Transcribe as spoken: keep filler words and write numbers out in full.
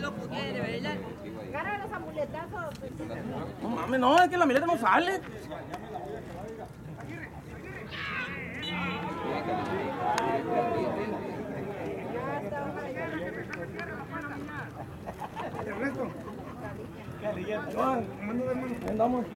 loco quiere bailar. Agarra los amuletazos. No mames, no, es que la mileta no sale. Ernesto. ¿Qué? ¿Andamos?